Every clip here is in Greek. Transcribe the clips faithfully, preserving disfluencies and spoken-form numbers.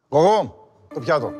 Γογό, το πιάτο.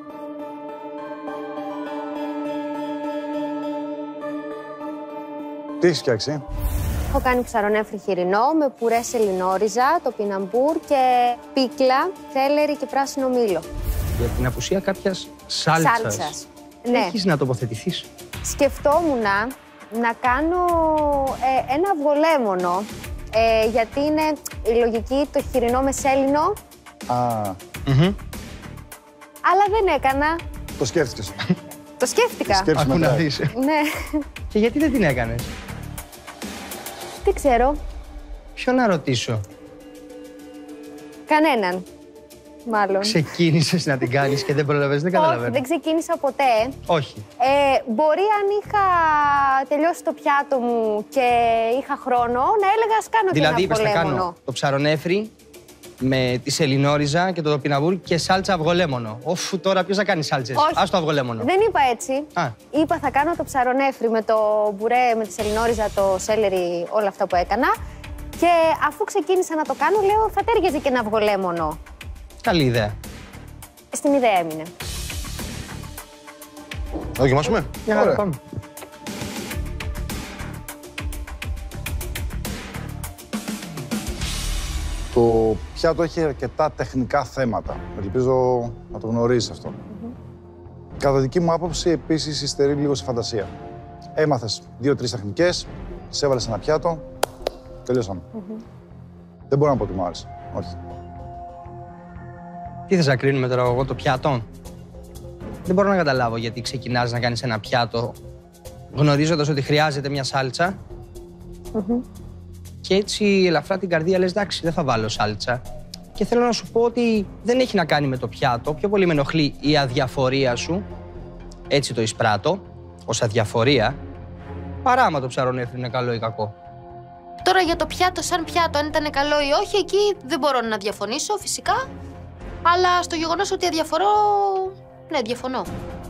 Τι έχεις φτιάξει? Έχω κάνει ψαρονέφρι χοιρινό με πουρέ σελινόριζα, το πιναμπούρ και πίκλα, σέλερι και πράσινο μήλο. Για την απουσία κάποιας σάλτσας. Σάλτσας. Ναι. Έχεις να τοποθετηθείς. Σκεφτόμουν να κάνω ε, ένα αυγολέμονο, ε, γιατί είναι η λογική το χοιρινό με σέλινο. Α. Mm-hmm. Αλλά δεν έκανα. Το σκέφτηκες. Το σκέφτηκα. Σκέψη Ακού να μετά. δεις. Ναι. Και γιατί δεν την έκανες? Δεν ξέρω. Ποιο να ρωτήσω? Κανέναν. Μάλλον. Ξεκίνησες να την κάνεις και δεν προλαβαίνεις, δεν καταλαβαίνω. Όχι, δεν ξεκίνησα ποτέ. Όχι. Ε, μπορεί αν είχα τελειώσει το πιάτο μου και είχα χρόνο, να έλεγα ας κάνω Δηλαδή, και είπες ένα θα αυγολέμονο. κάνω το ψαρονέφρι με τη σελινόριζα και το πιναμπούρ και σάλτσα αυγολέμονο. Οφ, τώρα ποιος θα κάνει σάλτσες? Όχι. Ας το αυγολέμονο. Δεν είπα έτσι. Α. Είπα θα κάνω το ψαρονέφρι με το μπουρέ, με τη σελινόριζα, το σέλερι, όλα αυτά που έκανα. Και αφού ξεκίνησα να το κάνω, λέω θα τέριαζε και ένα αυγολέμονο. Καλή ιδέα. Στην ιδέα έμεινε. Να δοκιμάσουμε. Για να Ωραία. πάμε. Το πιάτο έχει αρκετά τεχνικά θέματα. Ελπίζω να το γνωρίζεις αυτό. Mm-hmm. Κατά δική μου άποψη, επίσης, υστερεί λίγο σε φαντασία. Έμαθες δύο-τρεις τεχνικές, σε έβαλες ένα πιάτο, τελειώσαμε. Mm-hmm. Δεν μπορώ να πω ότι μου άρεσε. Όχι. Τι θες να κρίνουμε τώρα εγώ, το πιάτο? Δεν μπορώ να καταλάβω γιατί ξεκινάς να κάνεις ένα πιάτο γνωρίζοντας ότι χρειάζεται μια σάλτσα. Mm-hmm. Και έτσι ελαφρά την καρδία λες εντάξει, δεν θα βάλω σάλτσα. Και θέλω να σου πω ότι δεν έχει να κάνει με το πιάτο. Πιο πολύ με ενοχλεί η αδιαφορία σου. Έτσι το εισπράττω, ως αδιαφορία. Παρά άμα το ψαρονέφρι είναι καλό ή κακό. Τώρα για το πιάτο, σαν πιάτο, αν ήταν καλό ή όχι, εκεί δεν μπορώ να διαφωνήσω φυσικά. Αλλά στο γεγονός ότι αδιαφορώ, ναι, διαφωνώ.